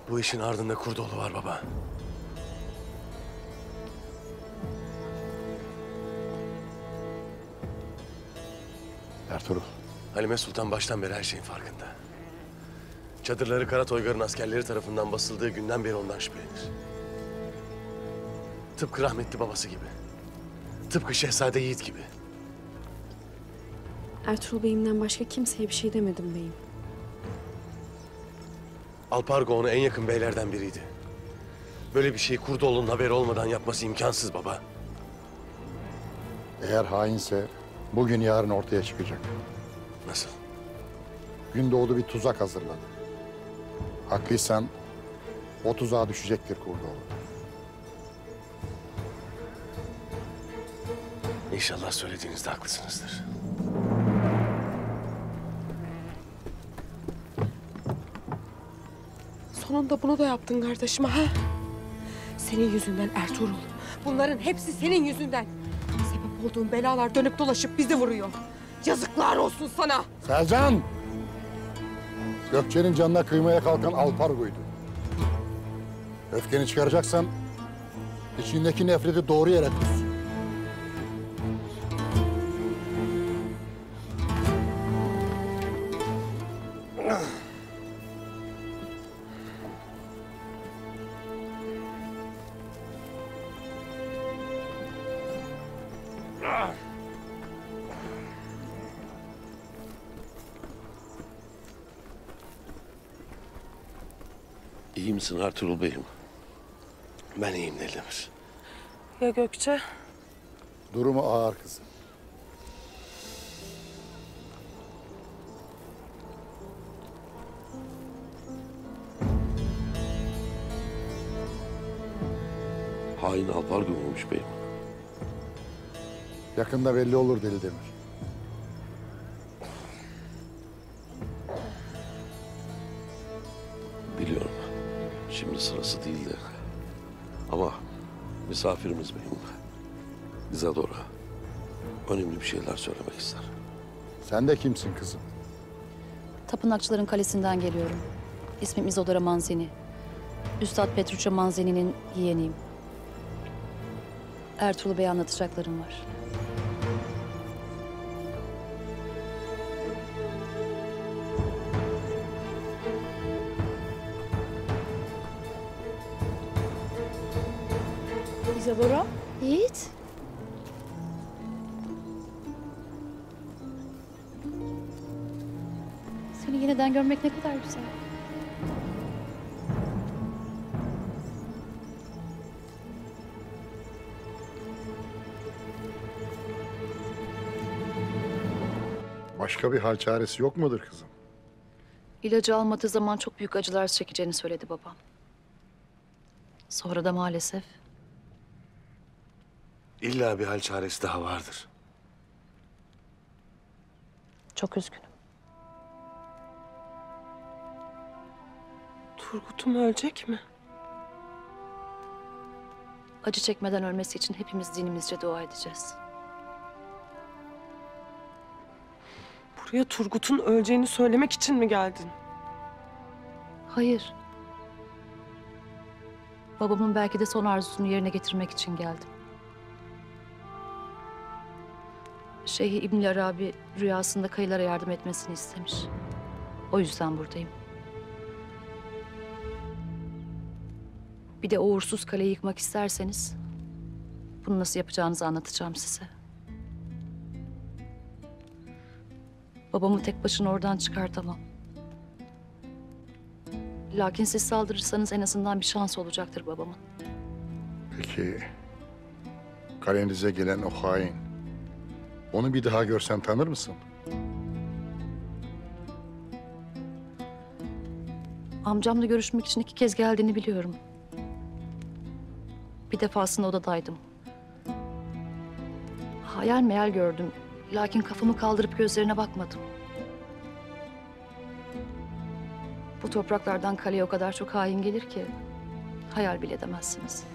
Bu işin ardında Kurdoğlu var baba. Ertuğrul. Halime Sultan baştan beri her şeyin farkında. Çadırları Kara Toygar'ın askerleri tarafından basıldığı günden beri ondan şüphelenir. Tıpkı rahmetli babası gibi. Tıpkı Şehzade Yiğit gibi. Ertuğrul Bey'imden başka kimseye bir şey demedim beyim. Alpargo ona en yakın beylerden biriydi. Böyle bir şeyi Kurdoğlu'nun haberi olmadan yapması imkansız baba. Eğer hainse bugün yarın ortaya çıkacak. Nasıl? Gündoğdu bir tuzak hazırladı. Haklıysan o tuzağa düşecektir Kurdoğlu. İnşallah söylediğinizde haklısınızdır. Sonunda bunu da yaptın kardeşim ha? Senin yüzünden Ertuğrul. Bunların hepsi senin yüzünden. Sebep olduğun belalar dönüp dolaşıp bizi vuruyor. Yazıklar olsun sana. Selcan! Gökçe'nin canına kıymaya kalkan Alpargo'ydu. Öfkeni çıkaracaksan içindeki nefreti doğru yere kus. İyi misin Ertuğrul Bey'im? Ben iyiyim Deldemir. Ya Gökçe? Durumu ağır kızım. Hain Alpargo muymuş beyim? Yakında belli olur Deldemir. Biliyorum. Şimdi sırası değildi. Ama misafirimiz beyim. İzadora önemli bir şeyler söylemek ister. Sen de kimsin kızım? Tapınakçıların kalesinden geliyorum. İsmim İzodora Manzini. Üstad Petruccio Manzini'nin yeğeniyim. Ertuğrul Bey'e anlatacaklarım var. İzadora? Yiğit. Seni yeniden görmek ne kadar güzel. Başka bir hal çaresi yok mudur kızım? İlacı almadığı zaman çok büyük acılar çekeceğini söyledi babam. Sonra da maalesef İlla bir hal çaresi daha vardır. çok üzgünüm. Turgut'um ölecek mi? Acı çekmeden ölmesi için hepimiz dinimizce dua edeceğiz. Buraya Turgut'un öleceğini söylemek için mi geldin? Hayır. Babamın belki de son arzusunu yerine getirmek için geldim. Şeyh İbn Arabi rüyasında kayılara yardım etmesini istemiş. O yüzden buradayım. Bir de o uğursuz kaleyi yıkmak isterseniz bunu nasıl yapacağınızı anlatacağım size. Babamı tek başına oradan çıkartamam. Lakin siz saldırırsanız en azından bir şans olacaktır babamın. Peki kalenize gelen o hain, onu bir daha görsen tanır mısın? Amcamla görüşmek için 2 kez geldiğini biliyorum. Bir defasında odadaydım. Hayal meyal gördüm. Lakin kafamı kaldırıp gözlerine bakmadım. Bu topraklardan kaleye o kadar çok hain gelir ki hayal bile edemezsiniz.